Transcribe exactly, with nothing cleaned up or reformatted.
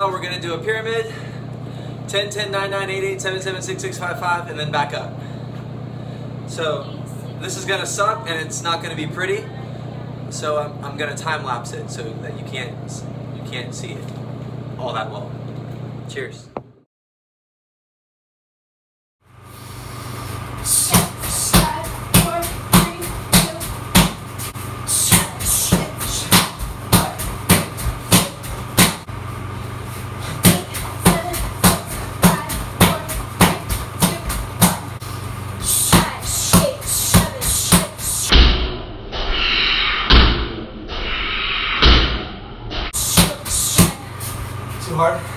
now we're gonna do a pyramid, ten, ten, nine, nine, eight, eight, seven, seven, six, six, five, five, and then back up. So this is gonna suck and it's not gonna be pretty. So I'm, I'm gonna time lapse it so that you can't you can't see it all that well. Cheers. Too hard?